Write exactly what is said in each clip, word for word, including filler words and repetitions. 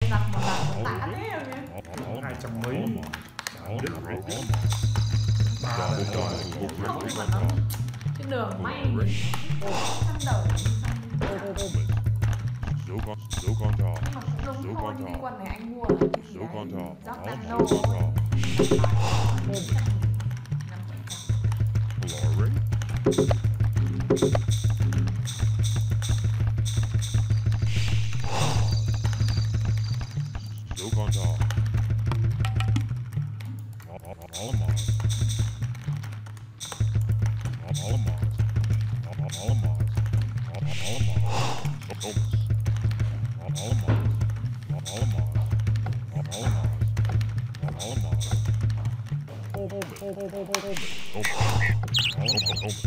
đặt mà đặt một tả thế rồi nhé. Hai trăm mấy. Biết là ba lần rồi. Không mà nó cái đường may nhìn trăm đầu Số con, số con thỏ. nhưng mà cũng đúng thôi, như cái quần này anh mua là cái gì Số con thỏ. Jordan Số con thỏ. Lorin. Số con thỏ. All of Mars. All of Mars. All of Mars. All of Mars. Thomas. All of Mars. All of Mars. All of Mars. All of Mars. Thomas. Thomas. All of Thomas.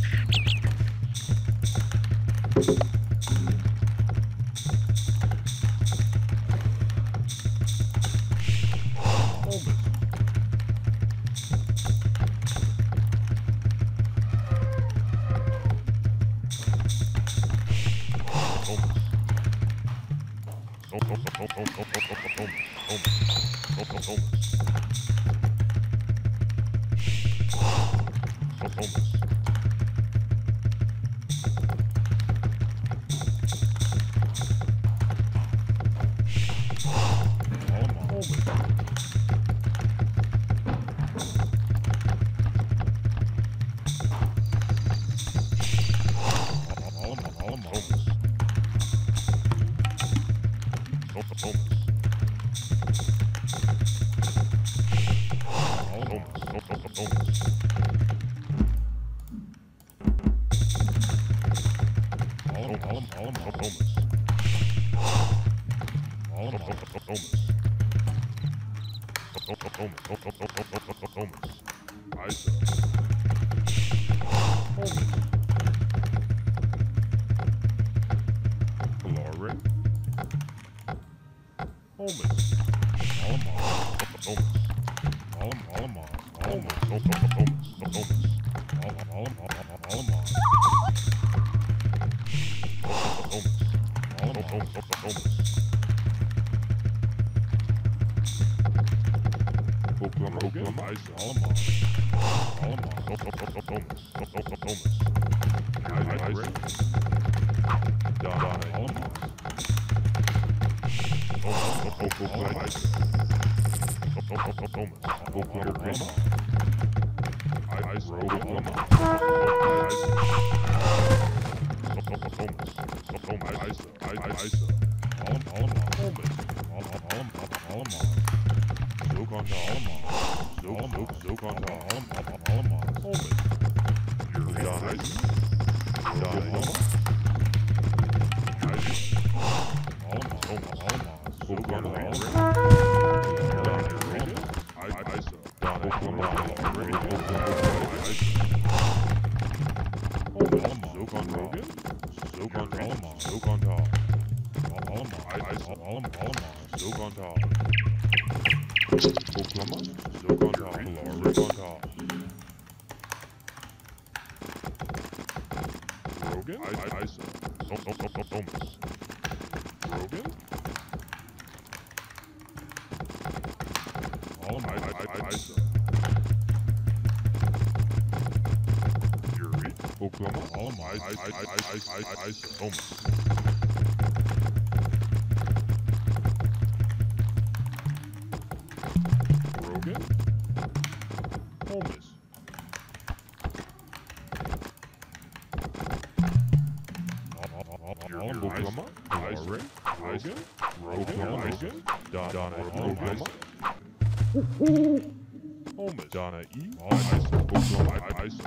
Donna E. Isa. Oklahoma. Isa.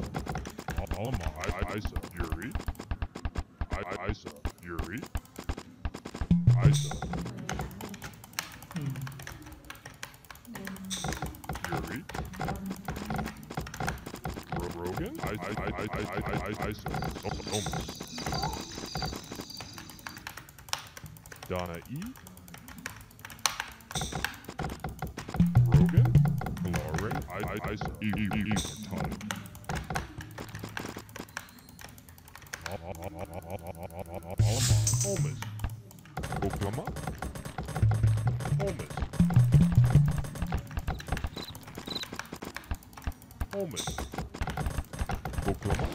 Alma. Isa. Yuri. Isa. Yuri. Isa. Yuri. Rogan. Isa. Thomas. Donna E. Rogan. Lorin. Isa. E. E. E. Time. Thomas. Oklahoma. Holmes. Holmes. Oklahoma.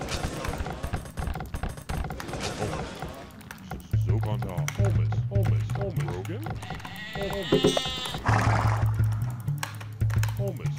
Holmes. Zokonda. Holmes. Holmes. Holmes. Rogan. Holmes. Holmes.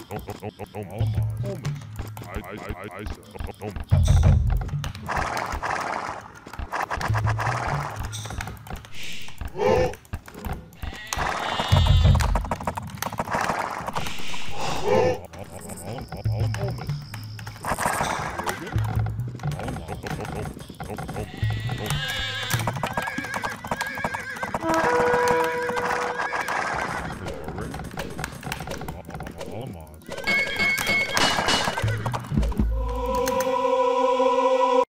Holmes. I, I, I, I, Holmes.